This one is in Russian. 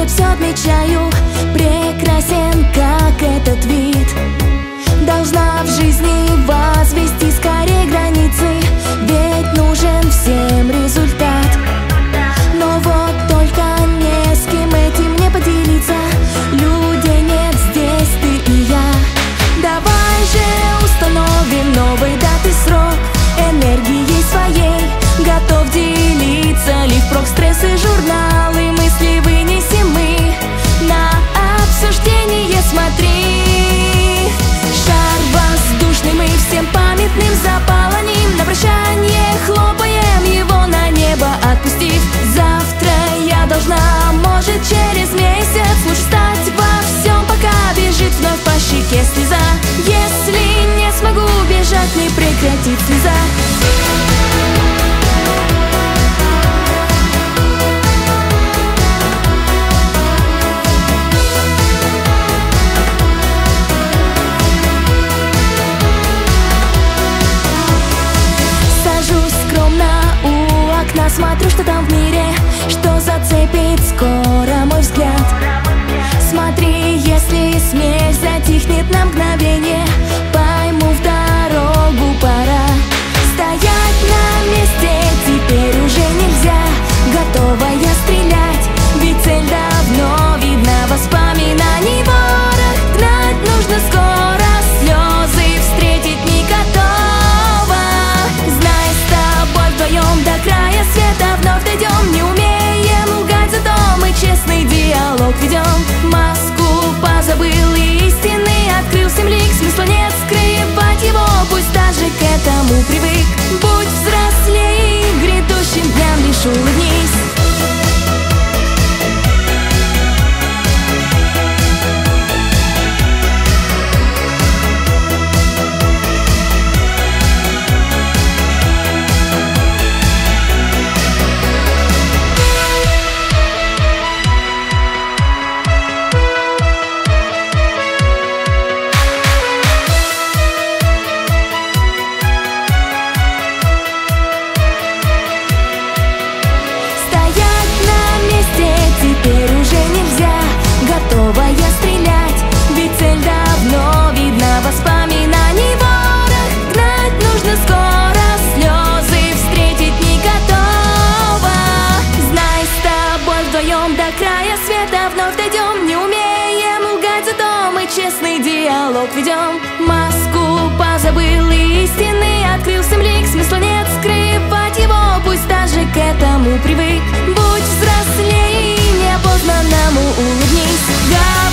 нет, все отмечаю. Прекрасен, как этот вид. Должна в жизни возвести скорее границы, ведь нужен всем результат. Но вот только не с кем этим не поделиться. Людей нет здесь, ты и я. Давай же установим новой даты срок. Энергией своей готов делиться. Ли впрок стрессы, журналы, мысли вынесем мы на обсуждение, смотри. Шар воздушный мы всем памятным заполоним. На прощание хлопаем его, на небо отпустив. Завтра я должна, может через месяц. Лучше стать во всем, пока бежит вновь по щеке слеза. Если не смогу бежать, не прекратит слеза. Смотрю, что там в мире, что зацепит скоро мой взгляд. Смотри, если смех затихнет на мгновение, пойму, в дорогу пора. Стоять на месте теперь уже нельзя. Готова я стрелять, ведь цель давно видна. Воспоминаний ворох гнать нужно скоро. Слезы встретить не готова. Знай, с тобой вдвоем до края света вновь дойдем. Не умеем лгать, зато мы честный диалог ведем. Маску позабыл и истины открыл всем лик. Смысла нет скрывать его, пусть даже к этому привык. Будь взрослей, грядущим дням лишь улыбнись. Теперь уже нельзя, готова я стрелять, ведь цель давно видна. Воспоминаний ворох гнать нужно скоро. Слезы встретить не готова. Знай, с тобой вдвоем до края света вновь дойдем. Не умеем лгать, зато мы честный диалог ведем. Маску позабыл и истины открыл всем лик. Смысла нет скрывать его, пусть даже к этому привык. Будь взрослей, неопознанному улыбнись.